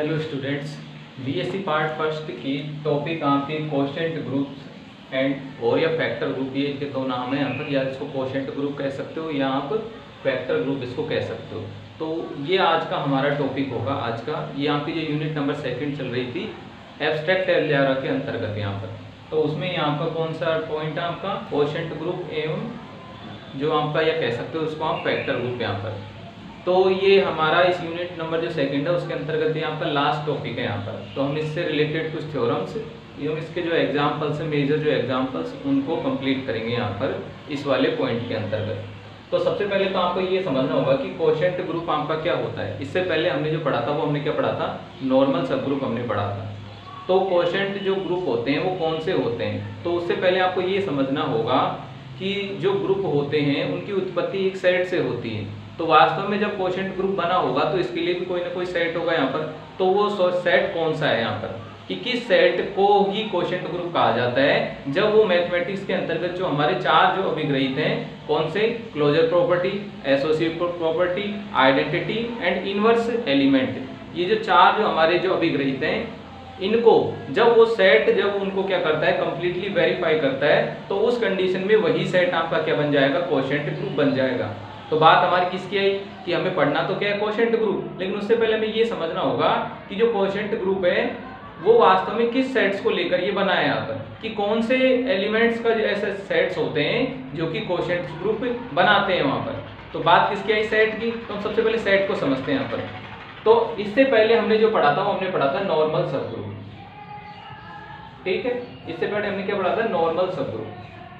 Hello students, BSc part first की topic आपकी quotient groups and और या फैक्टर ग्रुप, ये इनके दो नाम है यहाँ पर। या इसको कोशेंट ग्रुप कह सकते हो या आप फैक्टर ग्रुप इसको कह सकते हो। तो ये आज का हमारा टॉपिक होगा। आज का ये आपकी जो यूनिट नंबर 2 चल रही थी एब्स्ट्रैक्ट अलजेब्रा के अंतर्गत यहाँ पर। तो उसमें यहाँ पर कौन सा पॉइंट है आपका कोशेंट ग्रुप एवं जो आपका या कह सकते हो उसको आप फैक्टर ग्रुप यहाँ पर। तो ये हमारा इस यूनिट नंबर जो 2 है उसके अंतर्गत यहाँ पर लास्ट टॉपिक है यहाँ पर। तो हम इससे रिलेटेड कुछ थ्योरम्स एवं इसके जो एग्जाम्पल्स हैं, मेजर जो एग्जाम्पल्स, उनको कंप्लीट करेंगे यहाँ पर इस वाले पॉइंट के अंतर्गत। तो सबसे पहले तो आपको ये समझना होगा कि कोशेंट ग्रुप आपका क्या होता है। इससे पहले हमने जो पढ़ा था वो हमने क्या पढ़ा था, नॉर्मल सब ग्रुप हमने पढ़ा था। तो कोशेंट जो ग्रुप होते हैं वो कौन से होते हैं, तो उससे पहले आपको ये समझना होगा कि जो ग्रुप होते हैं उनकी उत्पत्ति एक सेट से होती है। तो वास्तव में जब कोशेंट ग्रुप बना होगा तो इसके लिए भी कोई ना कोई सेट होगा यहाँ पर। तो वो सेट कौन सा है यहाँ पर, कि किस सेट को ही कोशेंट ग्रुप कहा जाता है, जब वो मैथमेटिक्स के अंतर्गत जो हमारे चार जो अभिग्रहित हैं, कौन से, closure property, associate property, identity and inverse element, ये जो चार जो हमारे जो अभिग्रहित हैं, इनको जब वो सेट जब उनको क्या करता है, कंप्लीटली वेरीफाई करता है, तो उस कंडीशन में वही सेट आपका क्या बन जाएगा, कोशेंट ग्रुप बन जाएगा। तो बात हमारी किसकी आई कि हमें पढ़ना तो क्या है, कोशेंट ग्रुप। लेकिन उससे पहले हमें ये समझना होगा कि जो कोशेंट ग्रुप है वो वास्तव में किस सेट्स को लेकर ये बना है यहाँ पर, कि कौन से एलिमेंट्स का जो ऐसे सेट्स होते हैं जो कि कोशेंट ग्रुप बनाते हैं वहाँ पर। तो बात किसकी आई, सेट की। तो हम सबसे पहले सेट को समझते हैं यहाँ पर। तो इससे पहले हमने जो पढ़ा था वो हमने पढ़ा था नॉर्मल सब ग्रुप, ठीक है। इससे पहले हमने क्या पढ़ा था, नॉर्मल सब ग्रुप।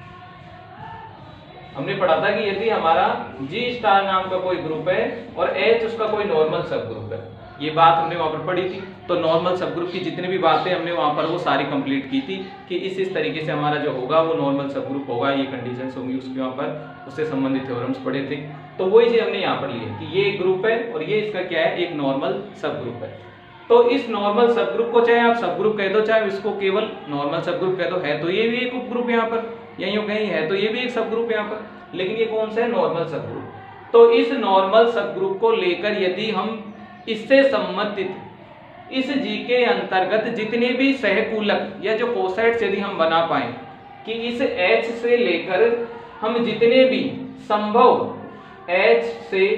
हमने पढ़ा था कि यदि हमारा G स्टार नाम का कोई ग्रुप है और H उसका कोई नॉर्मल सब ग्रुप है, ये बात हमने वहां पर पढ़ी थी। तो नॉर्मल सब ग्रुप की जितनी भी बातें हमने वहां पर वो सारी कंप्लीट की थी कि इस तरीके से हमारा जो होगा वो नॉर्मल सब ग्रुप होगा, ये कंडीशंस होंगी उसके वहां पर, उससे संबंधित थ्योरम्स पढ़े थे। तो वही चीज हमने यहाँ पर ली है कि ये एक ग्रुप है और ये इसका क्या है, एक नॉर्मल सब ग्रुप है। तो इस नॉर्मल सब ग्रुप को चाहे आप सब ग्रुप कह दो, चाहे इसको केवल नॉर्मल सब ग्रुप कह दो, है तो ये भी एक उप ग्रुप यहाँ पर, यहीं कहीं है तो ये भी एक सब ग्रुप यहाँ पर। लेकिन ये कौन सा है, नॉर्मल सब ग्रुप। तो इस नॉर्मल सब ग्रुप को लेकर यदि हम इससे संबंधित इस जी के अंतर्गत जितने भी सहकूलक या जो कोसेट्स यदि हम बना पाए, कि इस H से लेकर हम जितने भी संभव H से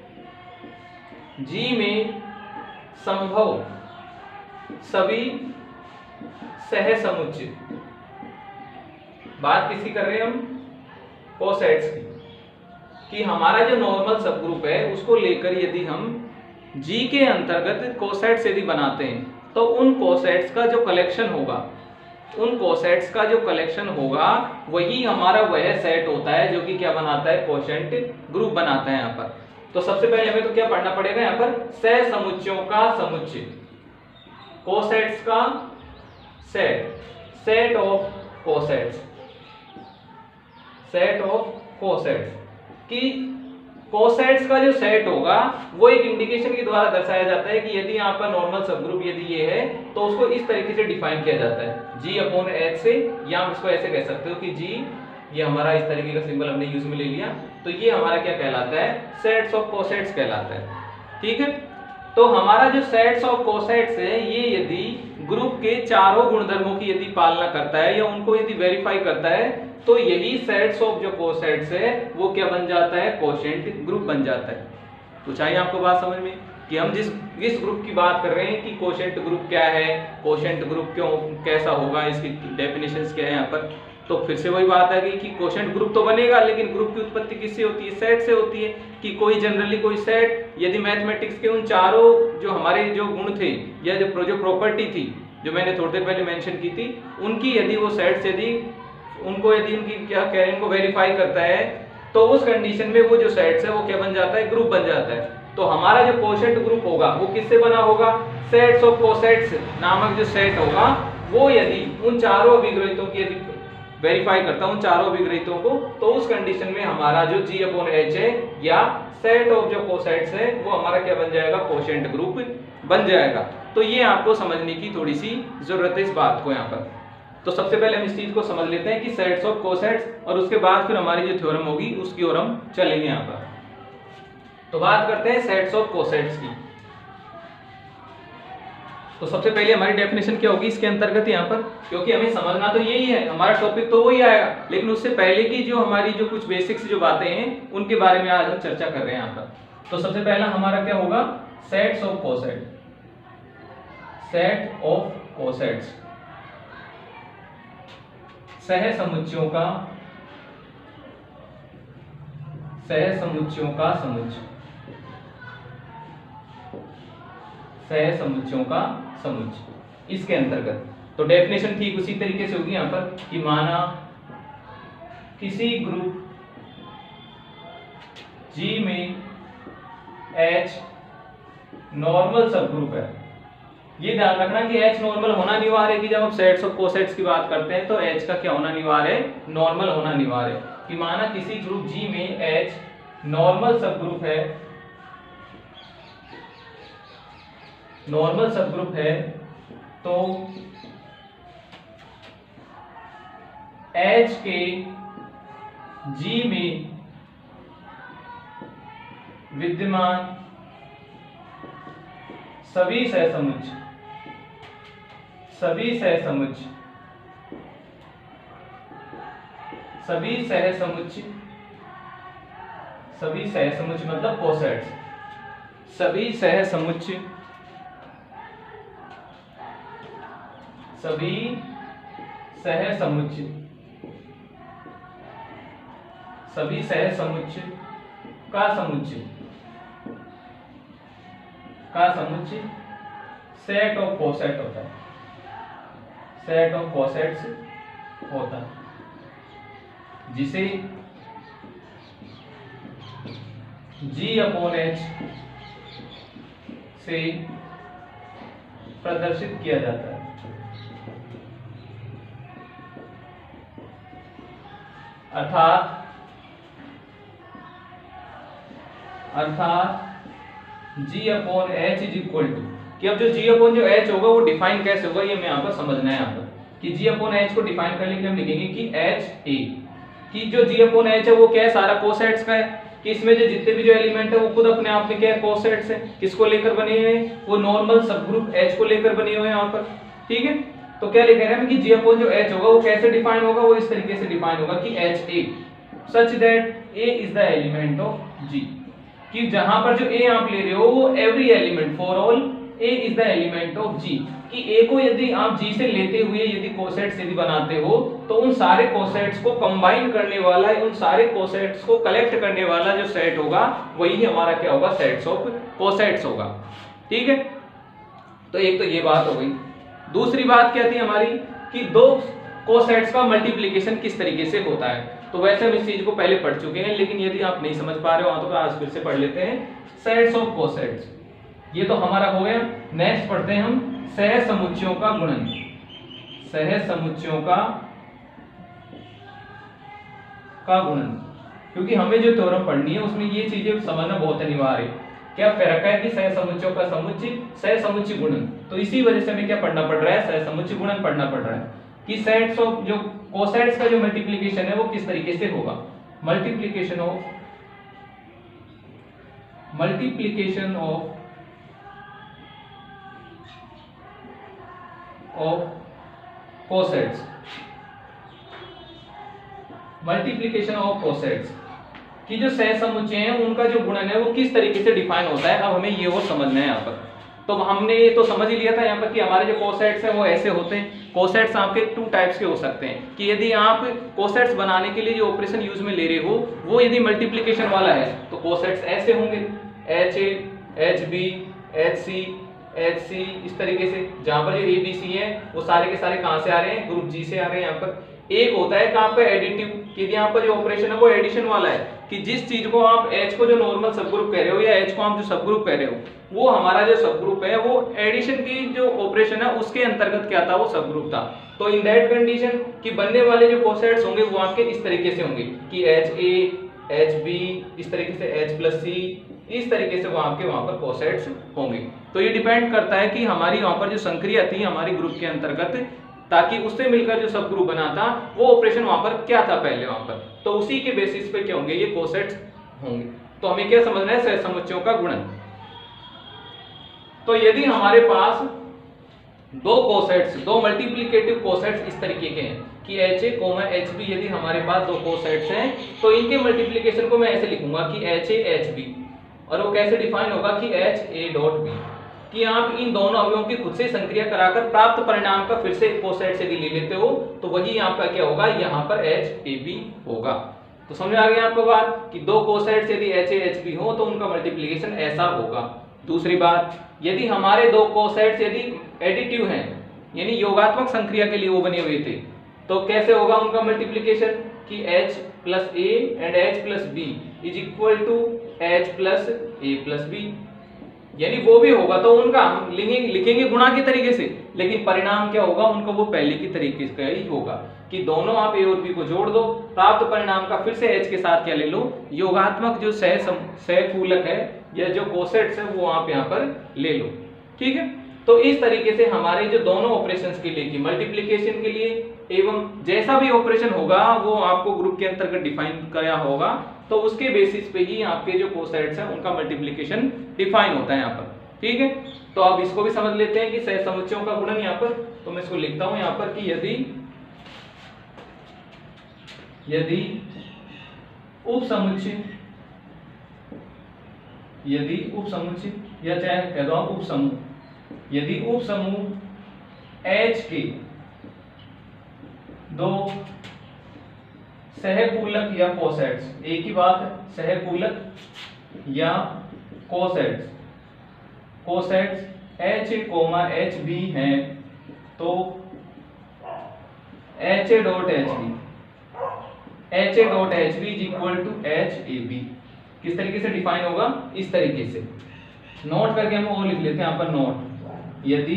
G में संभव सभी सहसमुच्चय, बात किसकी कर रहे हैं हम, कोसेट्स की, कि हमारा जो नॉर्मल सब ग्रुप है उसको लेकर यदि हम G के अंतर्गत कोसेट्स यदि बनाते हैं, तो उन कोसेट्स का जो कलेक्शन होगा, उन कोसेट्स का जो कलेक्शन होगा वही हमारा वह सेट होता है जो कि क्या बनाता है, कोशेंट ग्रुप बनाता है यहाँ पर। तो सबसे पहले हमें तो क्या पढ़ना पड़ेगा यहाँ पर, सहसमुच्चयों का समुच्चय, कोसेट्स का set, set of cosets, set of cosets, कि कोसेट्स का जो सेट होगा वो एक इंडिकेशन के द्वारा दर्शाया जाता है कि यदि यहाँ पर नॉर्मल सब ग्रुप यदि ये है तो उसको इस तरीके से डिफाइन किया जाता है, G/H से, या आप इसको ऐसे कह सकते हो कि G, ये हमारा इस तरीके का सिंबल हमने यूज में ले लिया, तो ये हमारा क्या कहलाता है, सेट्स ऑफ कोसेट्स कहलाता है, ठीक है। तो हमारा जो सेट्स ऑफ कोसेट्स है ये यदि ग्रुप के चारों गुणधर्मों की यदि पालना करता है या उनको यदि वेरीफाई करता है, तो यही सेट्स ऑफ जो कोसेट्स है वो क्या बन जाता है, कोशेंट ग्रुप बन जाता है। तो चाहिए आपको बात समझ में कि हम जिस ग्रुप की बात कर रहे हैं कि कोशेंट ग्रुप क्या है, कोशेंट ग्रुप क्यों कैसा होगा, इसकी डेफिनेशंस क्या है यहाँ पर। तो फिर से वही बात आ गई कि कोशेंट ग्रुप तो बनेगा, लेकिन ग्रुप की उत्पत्ति किससे होती है, सेट से होती है। कि कोई जनरली कोई सेट यदि मैथमेटिक्स के उन चारों जो हमारे जो गुण थे या जो प्रॉपर्टी थी जो मैंने थोड़ी देर पहले मेंशन की थी, उनकी यदि वो सेट्स यदि उनको यदि उनकी क्या कह रहे हैं, उनको वेरीफाई करता है, तो उस कंडीशन में वो जो सेट्स है वो क्या बन जाता है, ग्रुप बन जाता है। तो हमारा जो कोशेंट ग्रुप होगा वो किससे बना होगा, सेट्स ऑफ कोसेट्स नामक जो सेट होगा वो यदि उन चारों अभिग्रहितों की यदि वेरीफाई करता हूं, चारों अभिग्रहितों को, तो उस कंडीशन में हमारा जो G/H है या सेट ऑफ जो कोसेट्स है वो हमारा क्या बन जाएगा, कोशेंट ग्रुप बन जाएगा। तो ये आपको समझने की थोड़ी सी जरूरत है इस बात को यहाँ पर। तो सबसे पहले हम इस चीज को समझ लेते हैं कि सेट्स ऑफ कोसेट्स, और उसके बाद फिर हमारी जो थ्योरम होगी उसकी ओर हम चलेंगे यहाँ पर। तो बात करते हैं सेट्स ऑफ कोसेट्स की। तो सबसे पहले हमारी डेफिनेशन क्या होगी इसके अंतर्गत यहाँ पर, क्योंकि हमें समझना तो यही है, हमारा टॉपिक तो वही आएगा, लेकिन उससे पहले की जो हमारी जो कुछ बेसिक्स जो बातें हैं उनके बारे में आज हम चर्चा कर रहे हैं यहाँ पर। तो सबसे पहला हमारा क्या होगा, sets of coset, set of cosets, सहसमुच्चयों का, सहसमुच्चयों का समुच्चय, सहसमुच्चयों का समुच्चय इसके अंतर्गत। तो डेफिनेशन ठीक उसी तरीके से होगी यहां पर कि माना किसी ग्रुप G में H नॉर्मल सब ग्रुप है। ये ध्यान रखना कि H नॉर्मल होना अनिवार्य है, कि जब हम सेट्स और कोसेट्स की बात करते हैं तो H का क्या होना अनिवार्य है, नॉर्मल होना अनिवार्य है। कि माना किसी ग्रुप G में H नॉर्मल सब ग्रुप है, नॉर्मल सब ग्रुप है, तो H के G में विद्यमान सभी सहसमुच्चय, सभी सहसमुच्चय, सभी सहसमुच्चय, सभी सहसमुच्चय मतलब कोसेट्स, सभी सहसमुच्चय, सभी सहसमुच्चय, सभी सहसमुच्चय का समुच्चय, का समुच्चय सेट ऑफ कोसेट होता है, सेट ऑफ कोसेट्स होता है, जिसे G/H से प्रदर्शित किया जाता है। अर्थात G/H इज इक्वल टू, कि अब जो G/H होगा वो डिफाइन कैसे होगा ये मैं यहाँ पर समझना है। यहाँ पर कि G/H को डिफाइन करने के लिए हम लिखेंगे कि HA, कि जो G/H है वो क्या है, सारा कोसेट्स का है, कि इसमें जो जितने भी जो एलिमेंट है वो खुद अपने आप में क्या है, कोसेट्स है। किसको लेकर बने हुए हैं, वो नॉर्मल सब ग्रुप H को लेकर बने हुए हैं यहाँ पर। ठीक है, तो क्या लिख रहे हैं कि G/H होगा वो कैसे डिफाइन होगा, वो इस तरीके से डिफाइन होगा कि HA such that A is the element of G, कि जहां पर जो A आप ले रहे हो वो every element for all A is the element of G, कि A को यदि आप G से लेते हुए यदि कोसेट्स यदि बनाते हो तो उन सारे कोसेट्स को कंबाइन करने वाला, उन सारे कोसेट्स को कलेक्ट करने वाला जो सेट होगा वही हमारा क्या होगा, सेट्स ऑफ कोसेट्स होगा। ठीक है, तो एक तो ये बात हो गई। दूसरी बात क्या थी हमारी कि दो कोसेट्स का मल्टीप्लिकेशन किस तरीके से होता है। तो वैसे हम इस चीज को पहले पढ़ चुके हैं, लेकिन यदि आप नहीं समझ पा रहे हो तो आज फिर से पढ़ लेते हैं। सेट्स ऑफ कोसेट्स, ये तो हमारा हो गया। नेक्स्ट पढ़ते हैं हम सहसमुच्चयों का गुणन, सहसमुच्चयों का गुणन, क्योंकि हमें जो थ्योरम पढ़नी है उसमें ये चीजें समझना बहुत अनिवार्य है। क्या कह रखा है कि सहसमुच्चयों का समुच्चय, सहसमुच्चय गुणन, तो इसी वजह से हमें क्या पढ़ना पड़ रहा है, सहसमुच्चय गुणन पढ़ना पड़ रहा है कि सेट्स ऑफ जो कोसेट्स का जो मल्टीप्लिकेशन है वो किस तरीके से होगा। Multiplication of cosets, multiplication of cosets की जो सहसमुच्चय हैं उनका जो गुणन है वो किस तरीके से डिफाइन होता है। अब हमें ये और समझना है यहाँ पर। तो हमने ये तो समझ ही लिया था यहाँ पर कि हमारे जो कोसेट्स हैं वो ऐसे होते हैं। कोसेट्स आपके टू टाइप्स के हो सकते हैं, कि यदि आप कोसेट्स बनाने के लिए जो ऑपरेशन यूज में ले रहे हो वो यदि मल्टीप्लिकेशन वाला है तो कोसेट्स ऐसे होंगे, HA, HB, HC, HC, इस तरीके से। जहां पर जो ABC है वो सारे के सारे कहां से आ रहे हैं, ग्रुप G से आ रहे हैं यहाँ पर। एक होता है कहां पे एडिटिव, कि यहाँ पर जो ऑपरेशन है वो एडिशन वाला है, कि जिस चीज को आप H को जो नॉर्मल सब ग्रुप कह रहे हो या H को आप जो सब ग्रुप कह रहे हो वो हमारा जो सब ग्रुप है वो एडिशन की जो ऑपरेशन है उसके अंतर्गत क्या था, वो सब ग्रुप था। तो इन दैट कंडीशन कि बनने वाले जो कोसेट्स होंगे वो आपके इस तरीके से होंगे कि HA, HB, इस तरीके से H+C, इस तरीके से वहां पर कोसेट्स होंगे। तो ये डिपेंड करता है कि हमारी वहां पर जो संक्रिया थी हमारी ग्रुप के अंतर्गत, ताकि उससे मिलकर जो सब ग्रुप बना था वो ऑपरेशन वहां पर क्या था पहले वहां पर, तो उसी के बेसिस पे क्या होंगे, ये कोसेट्स होंगे। तो हमें क्या समझना है, सहसमुच्चयों का गुणन। तो यदि हमारे पास दो कोसेट्स, दो मल्टीप्लिकेटिव कोसेट्स इस तरीके के हैं कि HA, HB यदि हमारे पास दो कोसेट्स हैं तो इनके मल्टीप्लिकेशन को मैं ऐसे लिखूंगा कि HA HB, और वो कैसे डिफाइन होगा कि HA डॉट B, कि आप इन दोनों अवयवों की खुद से संक्रिया कराकर प्राप्त परिणाम का फिर से कोसेट्स यदि ले लेते हो तो वही आपका क्या होगा, यहाँ पर HAB होगा। तो समझ आ गया आपको बात कि दो कोसेट्स यदि HA HB हो तो उनका मल्टीप्लिकेशन ऐसा होगा। दूसरी बात, यदि हमारे दो कोसेट्स यदि एडिटिव हैं यानी योगात्मक संक्रिया के लिए वो बने हुए थे तो कैसे होगा उनका मल्टीप्लिकेशन कि H plus A and H plus B is equal to H plus A plus B, यानी वो भी होगा तो उनका हम लिखेंगे गुणा के तरीके से, लेकिन परिणाम क्या होगा उनका वो पहले की तरीके का ही होगा कि दोनों आप A और B को जोड़ दो, प्राप्त परिणाम का फिर से H के साथ क्या ले लो, योगात्मक जो सहकूलक है या जो कोसेट्स है वो आप यहाँ पर ले लो। ठीक है, तो इस तरीके से हमारे जो दोनों ऑपरेशंस के लिए की मल्टीप्लिकेशन के लिए एवं जैसा भी ऑपरेशन होगा वो आपको ग्रुप के अंतर्गत डिफाइन किया होगा, तो उसके बेसिस पे ही आपके जो कोसेट्स हैं उनका मल्टीप्लिकेशन डिफाइन होता है यहाँ पर। ठीक है, तो अब इसको भी समझ लेते हैं कि सहसमुच्चयों का गुणन यहाँ पर, तो मैं इसको लिखता हूं यहाँ पर कि यदि उपसमुच्चय या चाहे कह दो आप उपसमूह, यदि उपसमूह H के दो सहकूलक या कोसेट्स, एक ही बात है, सहकूलक या कोसेट्स HA, HB हैं तो HA dot HB is equal to HAB। किस तरीके से डिफाइन होगा, इस तरीके से नोट करके हम वो लिख लेते हैं यहाँ पर नोट, यदि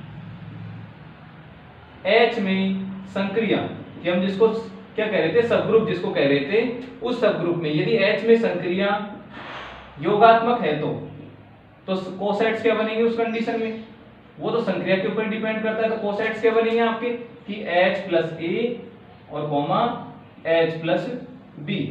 H में संक्रिया कि हम जिसको क्या कह रहे थे, सबग्रुप जिसको कह रहे थे, उस सबग्रुप में यदि H में संक्रिया योगात्मक है तो कोसेट्स क्या बनेंगे उस कंडीशन में, वो तो संक्रिया के ऊपर डिपेंड करता है, तो कोसेट्स क्या बनेंगे आपके कि H प्लस A और comma H plus B,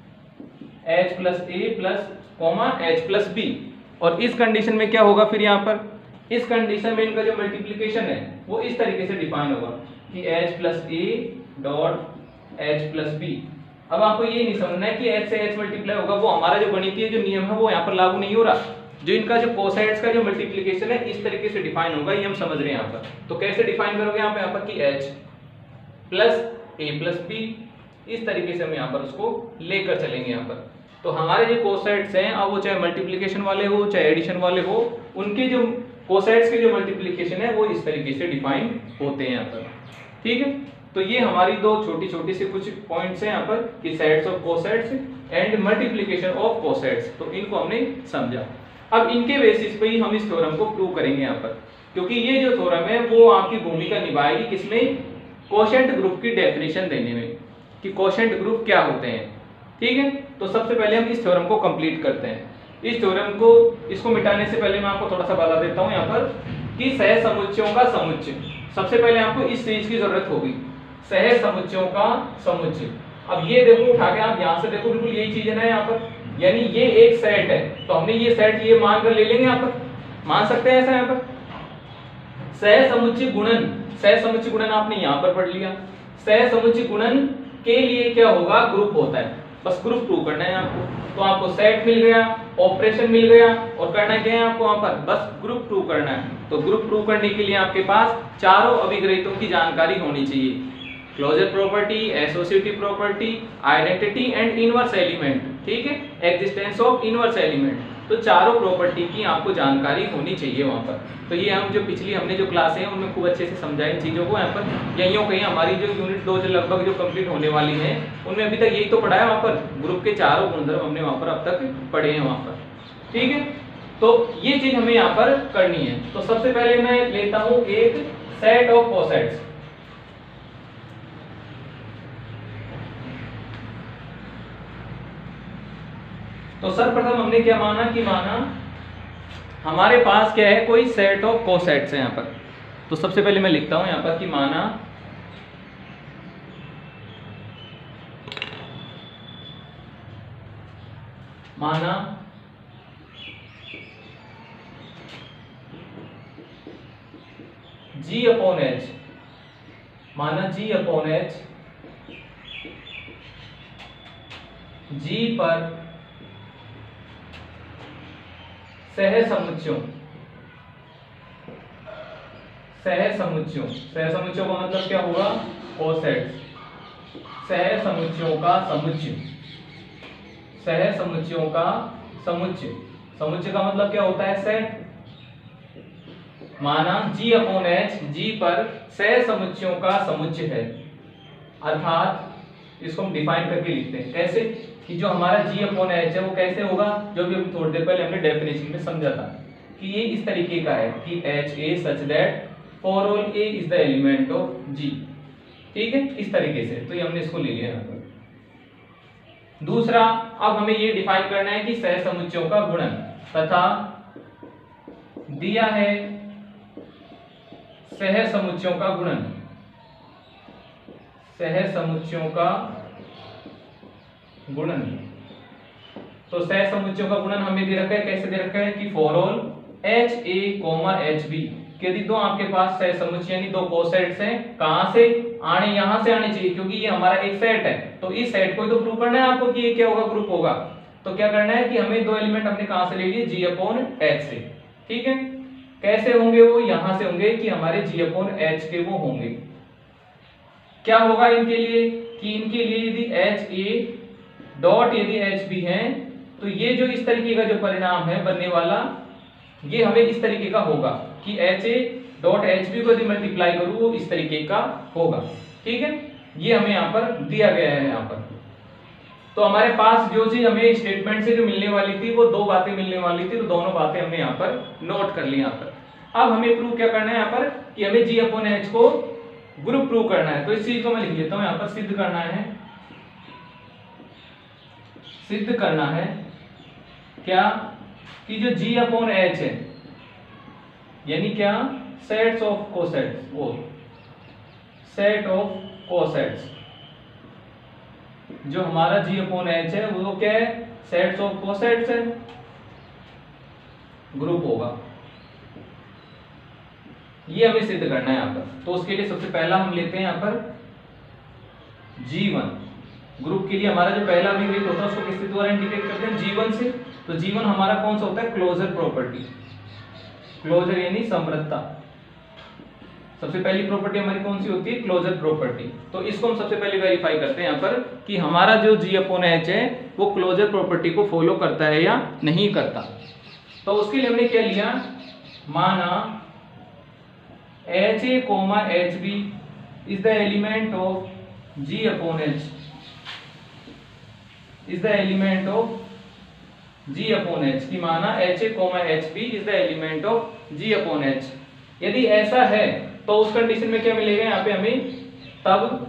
H plus A plus comma H plus B। और इस कंडीशन में क्या होगा फिर यहाँ पर, इस कंडीशन में इनका जो मल्टीप्लिकेशन है वो इस तरीके से डिफाइन होगा कि H plus A dot H plus B। अब आपको ये नहीं समझना है कि H से H मल्टीप्लाई होगा, वो हमारा जो गणितीय जो नियम है वो यहाँ पर लागू नहीं हो रहा, जो इनका जो कोसेट्स का जो मल्टीप्लिकेशन है इस तरीके से डिफाइन होगा, ये हम समझ रहे हैं यहाँ पर। तो कैसे डिफाइन करोगे यहाँ पर कि H plus A plus B, इस तरीके से हम यहाँ पर उसको लेकर चलेंगे यहाँ पर। तो हमारे जो कोसेट्स हैं अब वो चाहे मल्टीप्लिकेशन वाले हो चाहे एडिशन वाले हो, उनके जो कोसेट्स के जो मल्टीप्लिकेशन है वो इस तरीके से डिफाइन होते हैं यहाँ पर। ठीक है, तो ये हमारी दो छोटी छोटी से कुछ पॉइंट्स हैं यहाँ पर कि sets of cosets and multiplication of cosets, तो इनको हमने समझा। अब इनके बेसिस पे ही हम इस थ्योरम को प्रूव करेंगे यहाँ पर, क्योंकि ये जो थ्योरम है वो आपकी भूमिका निभाएगी किसमें, कोशेंट ग्रुप की डेफिनेशन देने में कि कोशेंट ग्रुप क्या होते हैं। ठीक है, तो सबसे पहले हम इस थ्योरम को कंप्लीट करते हैं। इस थ्योरम को इसको मिटाने से पहले मैं आपको थोड़ा सा बता देता हूँ यहाँ पर कि सहसमुच्चयों का समुच्चय, सबसे पहले आपको इस चीज की जरूरत होगी, सहसमुच्चयों का समुच्चय। अब ये देखो उठा के आप यहाँ से देखो, बिल्कुल यही चीज है ना यहाँ पर, यानी ये एक सेट है तो हमने ये सेट ये मान कर ले लेंगे, यहाँ पर मान सकते हैं ऐसा यहाँ पर। सहसमुच्चय गुणन आपने यहाँ पर पढ़ लिया। सहसमुच्चय गुणन के लिए क्या होगा, ग्रुप होता है, बस ग्रुप प्रूव करना है आपको। तो आपको सेट मिल गया, ऑपरेशन मिल गया, और करना क्या है आपको वहां पर, बस ग्रुप प्रूव करना है। तो ग्रुप प्रूव करने के लिए आपके पास चारों अभिग्रहितों की जानकारी होनी चाहिए, closure property, associative property, identity and inverse element. ठीक है, एग्जिस्टेंस ऑफ इनवर्स एलिमेंट, तो चारों प्रॉपर्टी की आपको जानकारी होनी चाहिए वहां पर। तो ये हम जो पिछली हमने जो क्लास है उनमें खूब अच्छे से समझाए इन चीज़ों को। यहाँ पर यहीं कहीं हमारी जो यूनिट 2 जो लगभग जो कंप्लीट होने वाली है उनमें अभी तक यही तो पढ़ा है वहाँ पर, ग्रुप के चारों गुणधर्म हमने वहाँ पर अब तक पढ़े हैं वहाँ पर। ठीक है, तो ये चीज हमें यहाँ पर करनी है। तो सबसे पहले मैं लेता हूँ एक सेट ऑफ कोसेट्स। तो सर्वप्रथम हमने क्या माना कि हमारे पास क्या है, कोई सेट ऑफ कोसेट्स है यहाँ पर। तो सबसे पहले मैं लिखता हूं यहाँ पर कि माना G अपॉन H, माना G अपॉन H G पर सहसमुच्चयों का मतलब क्या होगा, कोसेट्स, सहसमुच्चयों का समुच्चय का मतलब क्या होता है, सेट। माना G अपॉन H G पर सहसमुच्चयों का समुच्चय है, अर्थात इसको हम डिफाइन करके लिखते हैं कैसे, कि जो हमारा G अपॉन H है वो कैसे होगा, जो भी हम थोड़ी देर पहले हमने डेफिनेशन में समझा था कि ये इस तरीके का है कि HA such that for all A is the element of G, ठीक है, इस तरीके से। तो ये हमने इसको ले लिया यहाँ पर। दूसरा, अब हमें ये डिफाइन करना है कि सहसमुच्चयों का गुणन, तथा दिया है सहसमुच्चयों का गुणन, तो सहसमुच्चयों का गुणन हमें दे रखा है, कैसे दे रखा है कि फॉर ऑल HA, HB, यदि दो आपके पास सहसमुच्चय यानी दो कोसेट्स हैं, कहां से आने, यहां से आने चाहिए, क्योंकि ये हमारा एक सेट है, तो इस सेट को तो प्रूव करना है आपको कि ये क्या होगा, ग्रुप होगा। तो क्या करना है कि हमें दो एलिमेंट हमने कहां से ले लिए, G अपॉन H से, ठीक है। कैसे होंगे वो, यहां से होंगे कि हमारे G अपॉन H के वो होंगे, क्या होगा इनके लिए, कि इनके लिए यदि HA डॉट यदि HB है, तो ये जो इस तरीके का जो परिणाम है बनने वाला, ये हमें इस तरीके का होगा कि HA डॉट HB को यदि मल्टीप्लाई करूं वो इस तरीके का होगा, ठीक है। ये हमें यहाँ पर दिया गया है यहाँ पर। तो हमारे पास जो चीज हमें स्टेटमेंट से जो मिलने वाली थी वो दो बातें मिलने वाली थी, तो दोनों बातें हमने यहाँ पर नोट कर ली यहाँ पर। अब हमें प्रूव क्या करना है यहाँ पर, कि हमें G अपॉन H को ग्रुप प्रूव करना है। तो इस चीज को मैं लिख लेता हूं यहाँ पर, सिद्ध करना है क्या, कि जो G अपॉन H है, यानी क्या, सेट्स ऑफ कोसेट्स, वो सेट ऑफ कोसेट्स, जो हमारा G अपॉन H है वो क्या है, सेट्स ऑफ कोसेट्स है, ग्रुप होगा। ये हमें सिद्ध करना है यहाँ पर। तो उसके लिए सबसे पहला हम लेते हैं यहाँ पर G1, ग्रुप के लिए हमारा जो पहला अभिव्यक्त होता है उसको किसके द्वारा इंडिकेट करते हैं, G1 से। तो G1 हमारा कौन सा होता है, क्लोजर प्रॉपर्टी, क्लोजर यानी समृद्धता। सबसे पहली प्रॉपर्टी हमारी कौन सी होती है, क्लोजर प्रॉपर्टी। तो इसको हम सबसे पहले वेरीफाई करते हैं यहाँ पर कि हमारा जो G अपॉन H है वो क्लोजर प्रॉपर्टी को फॉलो करता है या नहीं करता। तो उसके लिए हमने क्या लिया, माना HA, HB is the element of G upon H, is the element of G upon H, की माना HA, HB is the element of G upon H। यदि ऐसा है तो उस कंडीशन में क्या मिलेगा यहाँ पे हमें, तब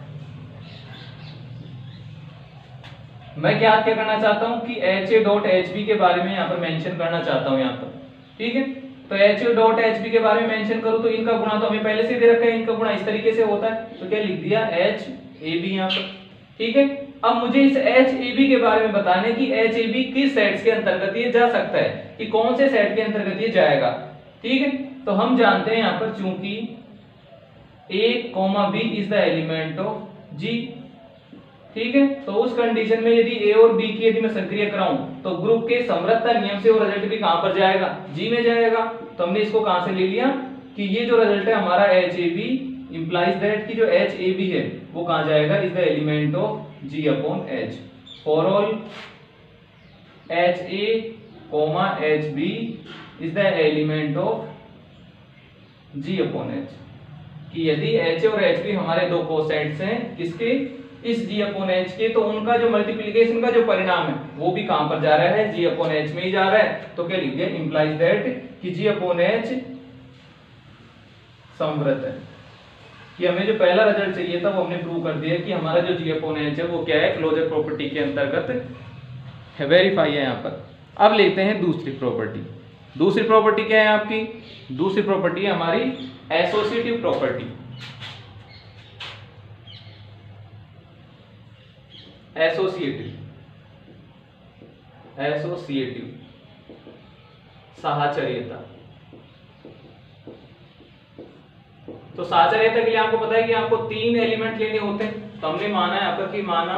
मैं क्या करना चाहता हूं कि HA डॉट HB के बारे में यहाँ पर मेंशन करना चाहता हूं यहाँ पर, ठीक है। तो HA डॉट HB के बारे में मेंशन करूं तो इनका गुणा तो हमें पहले से दे रखा है, इनका गुणा इस तरीके से होता है, तो क्या लिख दिया HAB यहाँ पर, ठीक है। अब मुझे इस HAB के बारे में बताने कि HAB किस सेट्स के अंतर्गत ये जा सकता है, कि कौन से सेट के अंतर्गत ये जाएगा, ठीक है। तो हम जानते हैं यहाँ पर चूंकि A, B is the element of G, ठीक है। तो उस कंडीशन में यदि A और B की यदि मैं संक्रिया कराऊं तो ग्रुप के समृद्धता नियम से वो रिजल्ट भी कहां पर जाएगा, G में जाएगा। तो हमने इसको कहां से ले लिया कि ये जो रिजल्ट है हमारा HAB इंप्लाइज दैट कि जो HAB है वो कहां जाएगा, is the element of G upon H for all HA, HB is the element of G upon H, कि यदि HA और HB हमारे दो कोसेट्स हैं किसके, इस G अपॉन H के, तो उनका जो मल्टीप्लिकेशन का जो परिणाम है वो भी कहां पर जा रहा है, G अपॉन H में ही जा रहा है। तो क्या लिख दिया, इंप्लाइज दैट कि G अपॉन H समवृत्त है, कि हमें जो पहला रिजल्ट चाहिए था वो हमने प्रूव कर दिया कि हमारा जो G अपॉन H है वो क्या है, क्लोजर प्रॉपर्टी के अंतर्गत है, वेरीफाई है यहाँ पर। अब लेते हैं दूसरी प्रॉपर्टी। दूसरी प्रॉपर्टी क्या है आपकी, दूसरी प्रॉपर्टी है हमारी एसोसिएटिव प्रॉपर्टी। एसोसिएटिव साहचर्यता। तो साचर्यता के लिए आपको पता है कि आपको 3 एलिमेंट लेने होते हैं। तो हमने माना यहाँ पर कि माना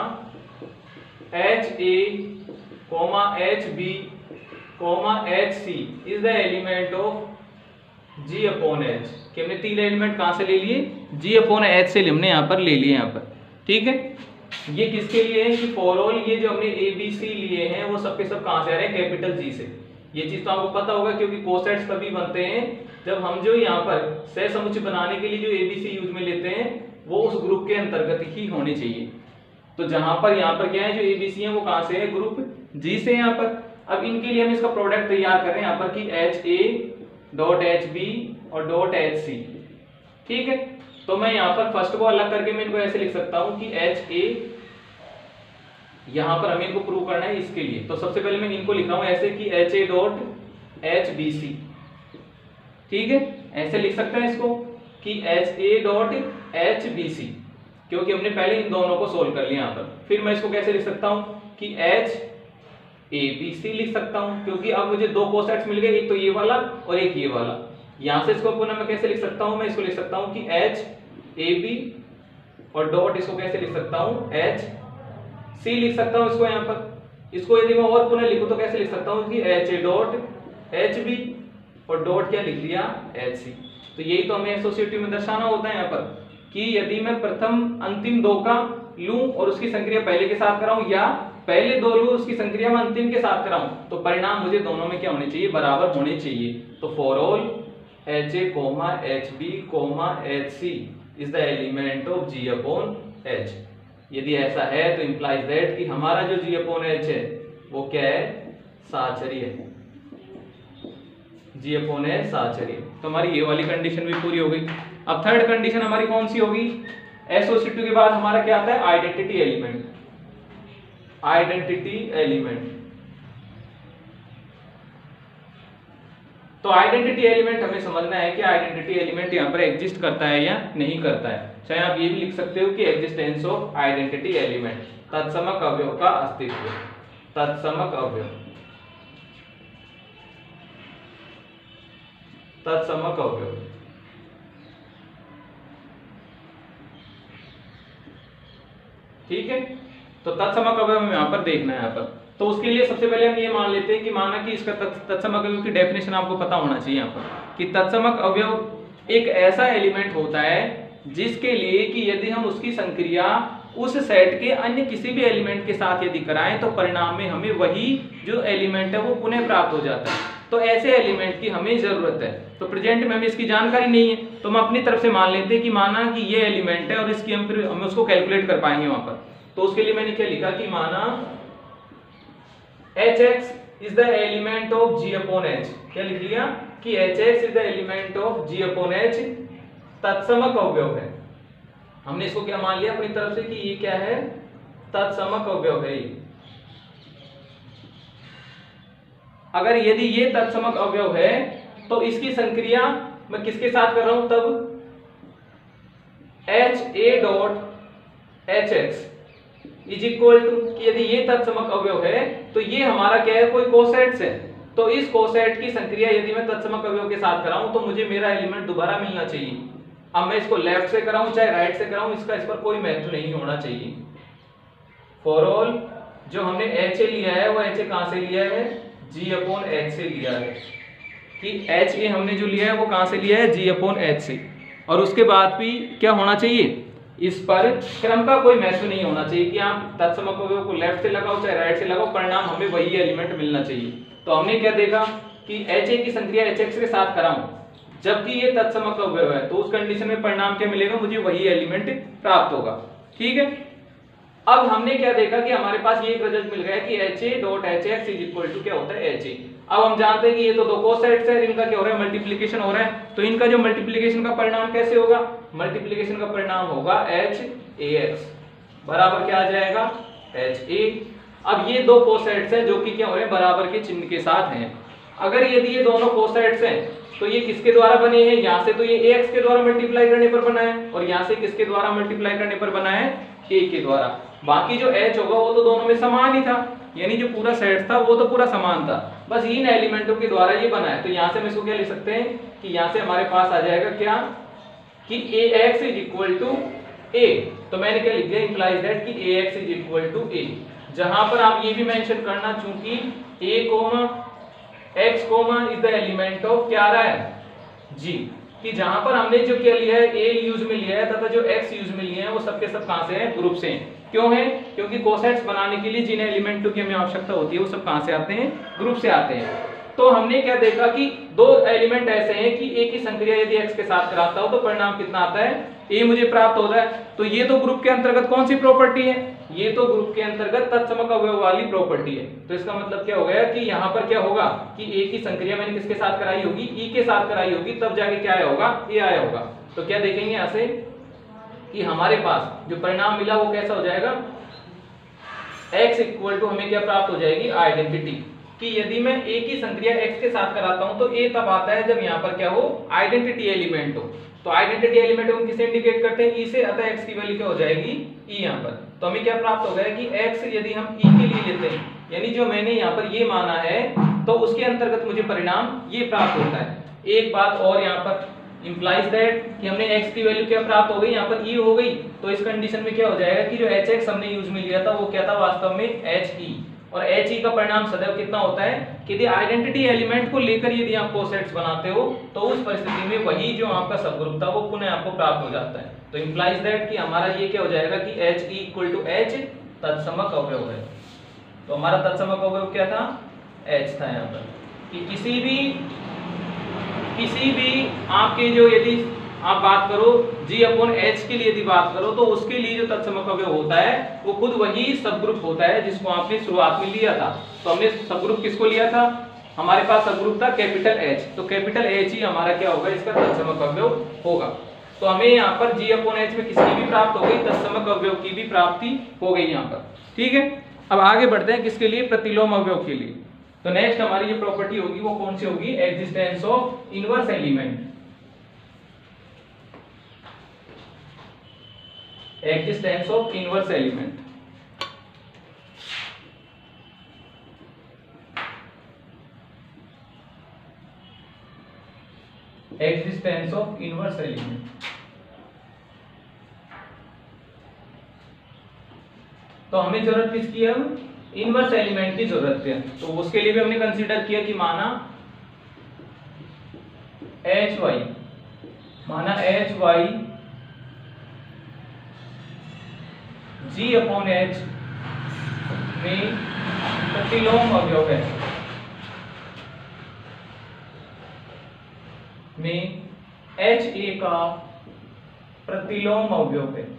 HA, HB, HC is the element of G/H, कि हमने 3 एलिमेंट कहां से ले लिए, G/H से हमने यहाँ पर ले लिए यहाँ पर। ठीक है, ये किसके लिए है कि फॉर ऑल ये जो हमने ABC लिए हैं वो सब के सब कहां से आ रहे हैं, कैपिटल G से। ये चीज तो आपको पता होगा क्योंकि कोसेट्स तभी बनते हैं जब हम जो यहाँ पर सहसमुच्चय बनाने के लिए जो ABC यूज में लेते हैं वो उस ग्रुप के अंतर्गत ही होने चाहिए। तो जहां पर यहाँ पर क्या है, जो ABC है वो कहां से है, ग्रुप G से। यहाँ पर अब इनके लिए हम इसका प्रोडक्ट तैयार कर रहे हैं यहाँ पर कि HA.HB और .HC। ठीक है, तो मैं यहाँ पर फर्स्ट को अलग करके मैं इनको ऐसे लिख सकता हूं कि HA, यहां पर हमें इनको प्रूव करना है इसके लिए। तो सबसे पहले मैं इनको लिख रहा हूं ऐसे कि HA.HBC। ठीक है, ऐसे लिख सकते हैं इसको कि HA.HBC, क्योंकि हमने पहले इन दोनों को सोल्व कर लिया यहाँ पर। फिर मैं इसको कैसे लिख सकता हूं कि HABC लिख सकता हूं, क्योंकि अब मुझे 2 कोसेट्स मिल गए, एक तो ये वाला और एक ये वाला। यहां से इसको पुनः मैं कैसे लिख सकता हूं, मैं इसको लिख सकता हूं कि HAB और डॉट इसको कैसे लिख सकता हूं, HC लिख सकता हूं इसको यहाँ पर। इसको यदि मैं और पुनः लिखूं तो कैसे लिख सकता हूं कि HA.HB और डॉट क्या लिख लिया, HC। तो यही तो हमें एसोसिएटिव में दर्शाना होता है यहाँ पर कि यदि मैं प्रथम अंतिम 2 का लूं और उसकी संक्रिया पहले के साथ कराऊं या पहले 2 लूं उसकी संक्रिया में अंतिम के साथ कराऊं, तो परिणाम मुझे दोनों में क्या होने चाहिए, बराबर होने चाहिए। तो for all HA, HB, HC is the element of G/H। यदि ऐसा है तो इंप्लाइज दैट कि हमारा जो G/H है वो क्या है, साचर्य है, G/H साचर्य। तो हमारी ये वाली कंडीशन भी पूरी हो गई। अब थर्ड कंडीशन हमारी कौन सी होगी, एसोसिएटिव के बाद हमारा क्या आता है, आइडेंटिटी एलिमेंट। आइडेंटिटी एलिमेंट, तो आइडेंटिटी एलिमेंट हमें समझना है कि आइडेंटिटी एलिमेंट यहाँ पर एग्जिस्ट करता है या नहीं करता है। चाहे आप ये भी लिख सकते हो कि एग्जिस्टेंस ऑफ आइडेंटिटी एलिमेंट, तत्समक अवयव का अस्तित्व, तत्समक अवयव, तत्समक अवयव। ठीक है, तो तत्समक अवयव हमें यहाँ पर देखना है यहाँ पर। तो उसके लिए सबसे पहले हम ये मान लेते हैं कि माना कि इसका तत्समक अवयव की डेफिनेशन आपको पता होना चाहिए यहाँ पर कि तत्समक अवयव एक ऐसा एलिमेंट होता है जिसके लिए कि यदि हम उसकी संक्रिया उस सेट के अन्य किसी भी एलिमेंट के साथ यदि कराएं तो परिणाम में हमें वही जो एलिमेंट है वो पुनः प्राप्त हो जाता है। तो ऐसे एलिमेंट की हमें जरूरत है। तो प्रेजेंट में हमें इसकी जानकारी नहीं है तो हम अपनी तरफ से मान लेते हैं कि माना कि ये एलिमेंट है और इसकी हम फिर हम उसको कैलकुलेट कर पाएंगे वहां पर। तो उसके लिए मैंने क्या लिखा कि माना Hx is the element of G/H। क्या लिख लिया कि Hx is the element of G/H तत्समक अवयव है। हमने इसको क्या मान लिया अपनी तरफ से कि ये क्या है, तत्समक अवयव है। अगर यदि ये तत्समक अवयव है तो इसकी संक्रिया मैं किसके साथ कर रहा हूं, तब HA.HX इज इक्वल टू कि यदि ये तत्समक अवयव है तो ये हमारा क्या है, कोई कोसेट्स है। तो इस कोसेट की संक्रिया यदि मैं तत्समक अवयव के साथ कराऊं तो मुझे मेरा एलिमेंट दोबारा मिलना चाहिए। अब मैं इसको लेफ्ट से कराऊं चाहे राइट से कराऊं इसका इस पर कोई महत्व नहीं होना चाहिए। फॉर ऑल जो हमने HA लिया है वो HA कहां से लिया है, G/H से लिया है। कि HA हमने जो लिया है वो कहां से लिया है, G/H से। और उसके बाद भी क्या होना चाहिए, इस पर क्रम का कोई महत्व नहीं होना चाहिए कि आप तत्समक अवयव को लेफ्ट से लगाओ चाहे राइट से लगाओ, परिणाम हमें वही एलिमेंट मिलना चाहिए। तो हमने क्या देखा कि HA की संक्रिया HX के साथ कराऊं जबकि ये तत्समक अवयव है तो उस कंडीशन में परिणाम क्या मिलेगा, मुझे वही एलिमेंट प्राप्त होगा। ठीक है, अब हमने क्या देखा कि हमारे पास ये एक रिजल्ट मिल गया कि HA.HX इज इक्वल टू क्या होता है, HA। अब हम जानते हैं कि ये तो 2 कोसेट्स है, इनका क्या हो रहा है, मल्टीप्लिकेशन हो रहा है। तो इनका जो मल्टीप्लिकेशन का परिणाम कैसे होगा, मल्टीप्लिकेशन का परिणाम होगा HAX बराबर क्या आ जाएगा, HA। अब ये 2 कोसेट्स हैं जो कि क्या हो रहे हैं, बराबर के चिन्ह के साथ हैं। अगर यदि ये दोनों कोसेट्स हैं तो ये किसके द्वारा बने हैं, यहाँ से तो ये AX के द्वारा मल्टीप्लाई करने पर बना है और यहाँ से किसके द्वारा मल्टीप्लाई करने पर बना है, A के द्वारा। बाकी जो H होगा वो तो दोनों में समान ही था, यानी जो पूरा सेट था वो तो पूरा समान था, बस इन एलिमेंटों के द्वारा ये बना है। तो यहाँ से हम इसको क्या लिख सकते हैं कि यहाँ से हमारे पास आ जाएगा क्या, कि ax is equal to a, तो मैंने क्या लिख दिया, इंप्लाइज दैट कि ax is equal to a। जहां पर आप ये भी मेंशन करना, चूंकि a comma x comma is the element of क्या आ रहा है g, कि जहां पर हमने जो क्या लिया है a यूज में लिया है तथा जो x यूज में लिए हैं वो सबके सब कहां से हैं, ग्रुप से हैं। क्यों है, क्योंकि कोसेट्स बनाने के लिए जिन एलिमेंटों की हमें आवश्यकता होती है वो सब कहां से आते हैं, ग्रुप से आते हैं। तो हमने क्या देखा कि दो एलिमेंट ऐसे हैं कि a की संक्रिया यदि x के साथ कराता हो तो परिणाम कितना आता है, a मुझे प्राप्त हो रहा है। तो ये तो ग्रुप के अंतर्गत कौन सी प्रॉपर्टी है, ये तो ग्रुप के अंतर्गत तत्समक अवयव वाली प्रॉपर्टी है। तो इसका मतलब क्या हो गया कि यहाँ पर क्या होगा कि a की संक्रिया मैंने किसके साथ कराई होगी, e के साथ कराई होगी, तब जाके क्या आया होगा, a आया होगा। तो क्या देखेंगे यहाँ से कि हमारे पास जो परिणाम मिला वो कैसा हो जाएगा, x इक्वल टू हमें क्या प्राप्त हो जाएगी, आइडेंटिटी, कि यदि मैं a की संक्रिया x के साथ कराता हूं तो a तब आता है जब यहाँ पर क्या हो, आइडेंटिटी एलिमेंट हो। तो आइडेंटिटी एलिमेंट हम किसे इंडिकेट करते हैं, e से, अतः x की वैल्यू क्या हो जाएगी, e यहाँ पर। तो हमें क्या प्राप्त हो गया कि x यदि हम e के लिए लेते हैं, यानी जो मैंने यहाँ पर ये माना है, तो उसके अंतर्गत मुझे परिणाम ये प्राप्त होता है। एक बात और यहाँ पर इंप्लाइज दैट कि हमने x की वैल्यू क्या प्राप्त हो गई, यहाँ पर e हो गई। तो इस कंडीशन में क्या हो जाएगा कि जो hx हमने यूज में लिया था वो क्या था, वास्तव में he, और he का परिणाम सदैव कितना होता है कि यदि आइडेंटिटी एलिमेंट को लेकर यदि आप कोसेट्स बनाते हो तो उस परिस्थिति में वही जो आपका सबग्रुप था वो पुनः आपको प्राप्त हो जाता है। तो इंप्लाइज दैट कि हमारा ये क्या हो जाएगा कि he इक्वल टू h तत्समक अवयव है। तो हमारा तत्समक अवयव क्या था, h था यहाँ पर, कि किसी भी आपके जो यदि आप बात करो g अपॉन h के लिए यदि बात करो तो उसके लिए जो तत्समक अवयव होता है वो खुद वही सबग्रुप होता है जिसको आपने शुरुआत में लिया था। तो हमने सबग्रुप किसको लिया था, हमारे पास सबग्रुप था कैपिटल H, तो कैपिटल H ही हमारा क्या होगा, इसका तत्समक अवयव होगा। तो हमें यहाँ पर g अपॉन h में किसकी भी प्राप्त हो गई, तत्समक अवयव की भी प्राप्ति हो गई यहाँ पर। ठीक है, अब आगे बढ़ते हैं किसके लिए, प्रतिलोम अवयव के लिए। तो नेक्स्ट हमारी जो प्रॉपर्टी होगी वो कौन सी होगी, existence of inverse element. Existence of inverse element, existence of inverse element. तो हमें जरूरत किसकी है, इनवर्स एलिमेंट की जरूरत है। तो उसके लिए भी हमने कंसीडर किया कि माना hy g अपॉन h में प्रतिलोम अवयव है, में HA का प्रतिलोम अवयव है,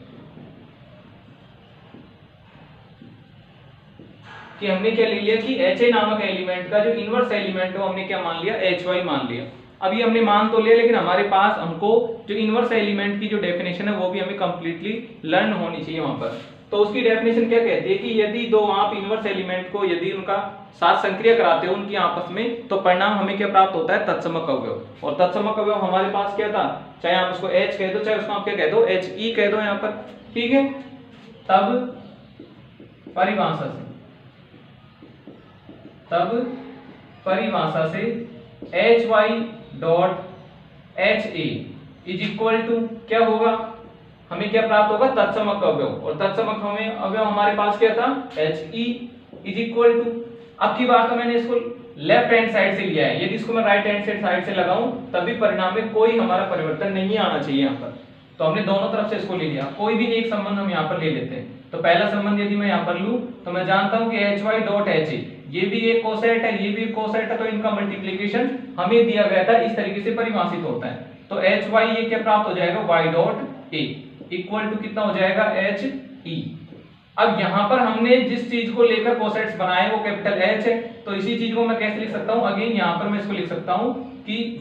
कि हमने क्या ले लिया कि HA नामक एलिमेंट का जो इनवर्स एलिमेंट है वो हमने क्या मान लिया, HY मान लिया। अभी हमने मान तो लिया लेकिन हमारे पास हमको जो इनवर्स एलिमेंट की जो डेफिनेशन है वो भी हमें कंप्लीटली लर्न होनी चाहिए वहां पर। तो उसकी डेफिनेशन क्या कहती है कि यदि दो आप इनवर्स एलिमेंट को यदि उनका साथ संक्रिया कराते हो उनकी आपस में, तो परिणाम हमें क्या प्राप्त होता है, तत्समक अवयव। और तत्समक अवयव हमारे पास क्या था, चाहे आप उसको H कह दो चाहे उसको आप क्या कह दो, HE कह दो यहाँ पर। ठीक है, तब परिभाषा से HY dot HA is equal to क्या होगा, हमें क्या प्राप्त होगा, तत्समक अवयव। और तत्समक हमें अवयव हमारे पास क्या था, HE इज इक्वल टू, अब की बार तो मैंने इसको लेफ्ट हैंड साइड से लिया है, यदि इसको मैं राइट हैंड साइड से लगाऊं तब भी परिणाम में कोई हमारा परिवर्तन नहीं आना चाहिए यहाँ पर। तो हमने दोनों तरफ से इसको ले लिया, कोई भी एक संबंध हम यहाँ पर ले लेते हैं। तो पहला संबंध यदि मैं यहाँ पर लूं तो मैं जानता हूं कि HY डॉट HA ये भी एक कोसेट है, ये भी एक कोसेट है, तो इनका मल्टीप्लिकेशन हमें दिया गया था, इस तरीके से परिभाषित होता है। तो HY ये क्या प्राप्त हो जाएगा, Y dot A equal to कितना हो जाएगा, HE। अब यहाँ पर हमने जिस चीज को लेकर कोसेट्स बनाए वो कैपिटल H है, तो इसी चीज को मैं कैसे लिख सकता हूँ, अगेन यहाँ पर मैं इसको लिख सकता हूँ कि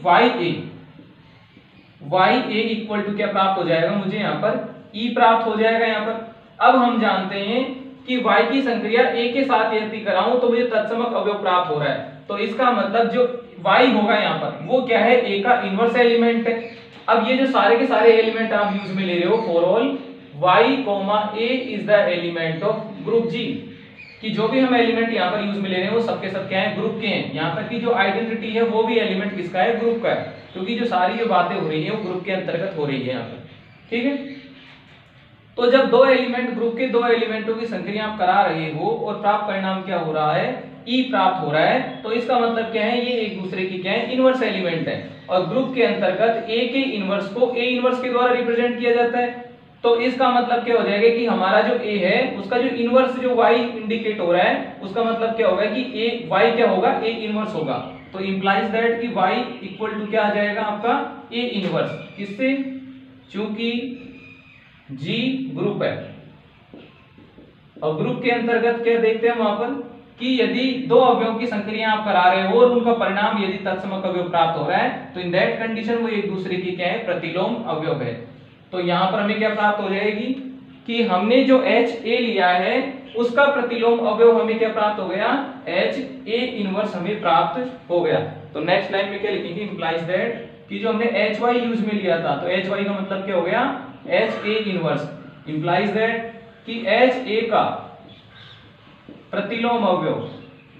YA इक्वल टू क्या प्राप्त हो जाएगा, मुझे यहाँ पर E प्राप्त हो जाएगा यहाँ पर। अब हम जानते हैं कि y की संक्रिया a के साथ यदि कराऊं तो मुझे तत्समक अवयव प्राप्त हो रहा है। तो इसका मतलब जो y होगा यहाँ पर वो क्या है, a का इनवर्स एलिमेंट है। अब ये जो सारे के सारे एलिमेंट आप यूज में ले रहे हो, for all y, a is the element of group G। कि जो भी हम एलिमेंट यहाँ पर यूज में ले रहे हैं वो सबके सब क्या है, ग्रुप के हैं। यहाँ पर की जो आइडेंटिटी है वो भी एलिमेंट किसका है, ग्रुप का है, क्योंकि जो सारी जो बातें हो रही है वो ग्रुप के अंतर्गत हो रही है यहाँ पर। ठीक है, तो जब दो एलिमेंट ग्रुप के दो एलिमेंटों की संक्रिया आप करा रहे हो और प्राप्त परिणाम क्या हो रहा है, ई प्राप्त हो रहा है, तो इसका मतलब क्या है, ये एक दूसरे की क्या है, इनवर्स एलिमेंट है। और ग्रुप के अंतर्गत ए के इनवर्स को ए इनवर्स के द्वारा रिप्रेजेंट किया जाता है। तो इसका मतलब क्या हो जाएगा कि हमारा जो ए है उसका जो इनवर्स जो y इंडिकेट हो रहा है, उसका मतलब क्या होगा कि ए y क्या होगा, ए इनवर्स होगा। तो इंप्लाइज दैट कि y इक्वल टू क्या आ जाएगा आपका, ए इनवर्स। किससे, चूंकि G ग्रुप है और ग्रुप के अंतर्गत क्या देखते हैं वहां पर कि यदि दो अवयवों की संक्रिया आप करा रहे हो और उनका परिणाम यदि तत्समक अवयव प्राप्त हो रहा है, तो इन दैट कंडीशन वो एक दूसरे की क्या है, प्रतिलोम अवयव है। तो यहाँ पर हमें क्या प्राप्त हो जाएगी कि हमने जो एच ए लिया है उसका प्रतिलोम अवयव हमें क्या प्राप्त हो गया, एच ए इनवर्स हमें प्राप्त हो गया। तो नेक्स्ट लाइन में क्या लिखेंगे, इंप्लाइज दैट कि जो हमने एच वाई यूज में लिया था, तो एच वाई का मतलब क्या हो गया, h a inverse. Implies that कि एच ए का प्रतिलोम अवयव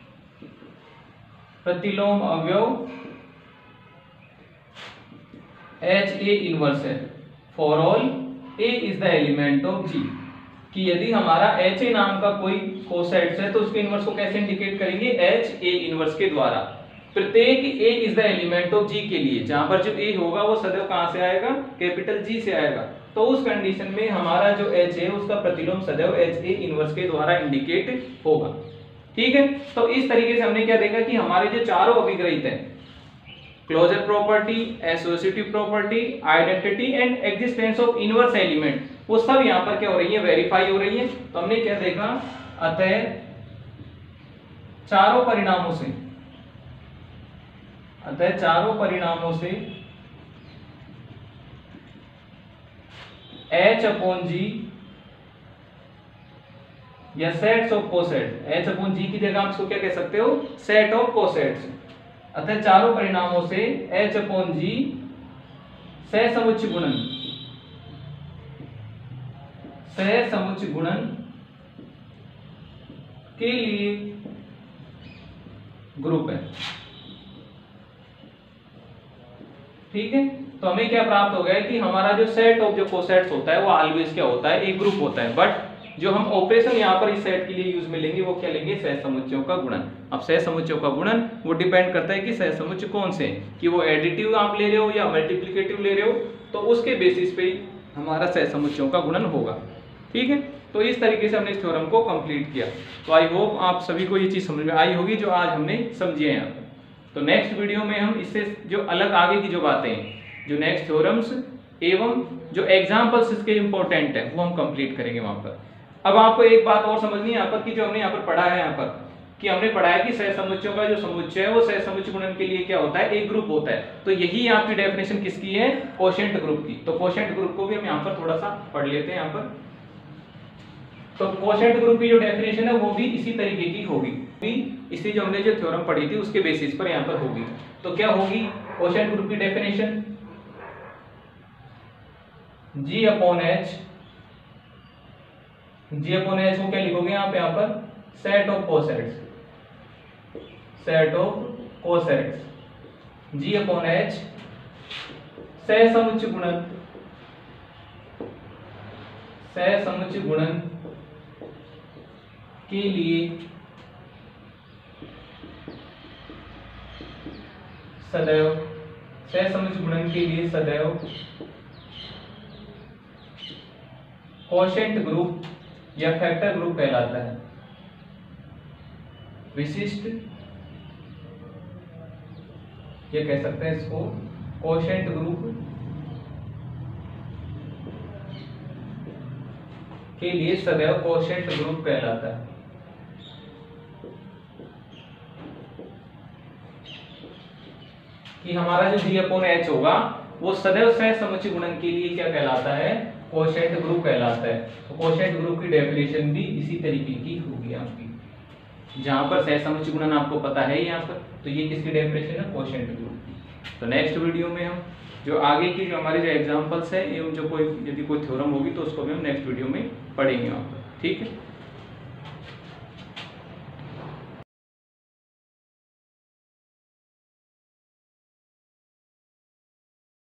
एच ए इनवर्स है for all a is the element of G. कि यदि हमारा एच ए नाम का कोई कोसेट्स है तो उसके इनवर्स को कैसे इंडिकेट करेंगे, एच ए इनवर्स के द्वारा। प्रत्येक a is the element of G के लिए, जहां पर जो ए होगा वो सदैव कहां से आएगा, कैपिटल जी से आएगा। तो उस कंडीशन में हमारा जो एच है उसका प्रतिलोम सदैव एच ए इनवर्स के द्वारा इंडिकेट होगा। ठीक है, तो इस तरीके से हमने क्या देखा कि हमारे जो चारों अभिग्रहित हैं, closure property, associative property, identity and existence of inverse element, वो सब यहाँ पर क्या हो रही है, वेरीफाई हो रही है। तो हमने क्या देखा, अतः चारों परिणामों से H अपॉन जी या sets of cosets, H upon G की जगह आप इसको क्या कह सकते हो, सेट ऑफ कोसेट्स। अतः चारों परिणामों से H अपॉन जी सहसमुच्चय गुणन के लिए ग्रुप है। ठीक है, तो हमें क्या प्राप्त हो गया कि हमारा जो सेट ऑफ जो कोसेट्स होता है वो ऑलवेज क्या होता है, एक ग्रुप होता है। बट जो हम ऑपरेशन यहाँ पर इस सेट के लिए यूज में लेंगे वो क्या लेंगे, सहसमुच्चयों का गुणन। अब सहसमुच्चयों का गुणन वो डिपेंड करता है कि सहसमुच्चय कौन से हैं, कि वो एडिटिव आप ले रहे हो या मल्टीप्लिकेटिव ले रहे हो, तो उसके बेसिस पे हमारा सहसमुच्चयों का गुणन होगा। ठीक है, तो इस तरीके से हमने इस थ्योरम को कंप्लीट किया। तो आई होप आप सभी को ये चीज समझ में आई होगी जो आज हमने समझी है यहाँ पर। तो नेक्स्ट वीडियो में हम इससे जो अलग आगे की जो बातें हैं, जो नेक्स्ट थ्योरम्स एवं जो एग्जांपल्स इसके इंपॉर्टेंट है वो हम कंप्लीट करेंगे वहां पर। अब आपको एक बात और समझनी है यहाँ पर कि जो हमने यहाँ पर पढ़ा है, यहाँ पर कि हमने पढ़ा है कि सहसमुच्चयों का जो समुच्चय है वो सहसमुच्चय गुणन के लिए क्या होता है, एक ग्रुप होता है। तो यही आपकी डेफिनेशन किसकी है, कोशेंट ग्रुप की। तो कोशेंट ग्रुप को भी हम यहाँ पर थोड़ा सा पढ़ लेते हैं यहाँ पर। तो कोशेंट ग्रुप की जो डेफिनेशन है वो भी इसी तरीके की होगी, इसी जो हमने जो थ्योरम पढ़ी थी उसके बेसिस पर यहाँ पर होगी। तो क्या होगी कोशेंट ग्रुप की डेफिनेशन, G अपॉन एच को क्या लिखोगे आप यहाँ पर, set of cosets G upon h सहसमुच्चय गुणन के लिए सदैव कोशेंट ग्रुप या फैक्टर ग्रुप कहलाता है। विशिष्ट ये कह सकते हैं इसको कोशेंट ग्रुप के लिए सदैव कोशेंट ग्रुप कहलाता है। कि हमारा जो G अपॉन H होगा वो सदैव सहसमुच्चय गुणन के लिए क्या कहलाता है, कोशेंट ग्रुप कहलाता है। तो कोशेंट ग्रुप की डेफिनेशन भी इसी तरीके की होगी आपकी, जहां पर सहसमुच्चय गुणन आपको पता है यहाँ पर। तो ये किसकी डेफिनेशन है, कोशेंट ग्रुप की। तो नेक्स्ट वीडियो में हम जो आगे की जो हमारे जो एग्जांपल्स है एवं जो कोई यदि कोई थ्योरम होगी तो उसको भी हम नेक्स्ट वीडियो में पढ़ेंगे वहाँ पर। ठीक है।